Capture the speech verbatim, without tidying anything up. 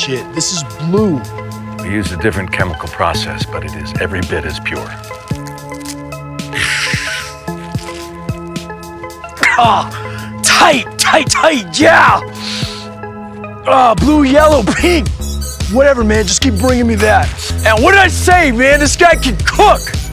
bullshit. This is blue. We use a different chemical process, but it is every bit as pure. Ah, tight, tight, tight, yeah. Ah, blue, yellow, pink. Whatever, man, just keep bringing me that. And what did I say, man? This guy can cook.